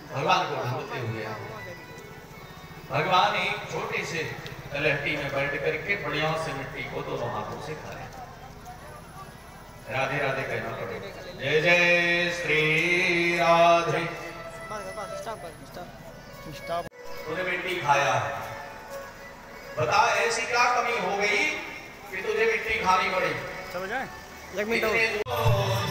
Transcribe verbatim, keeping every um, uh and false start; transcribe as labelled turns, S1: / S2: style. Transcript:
S1: भगवान को ढूंढते हुए आए। भगवान एक छोटे से तलहटी में बैठ करके बढ़िया से मिट्टी को दोनों हाथों से खा रहे। राधे राधे कहना पड़ेगा। जय जय श्री राधे। तूने मिट्टी खाया है, बता ऐसी क्या कमी हो गई कि तुझे मिट्टी खानी पड़ी?
S2: समझ आए? एक मिनट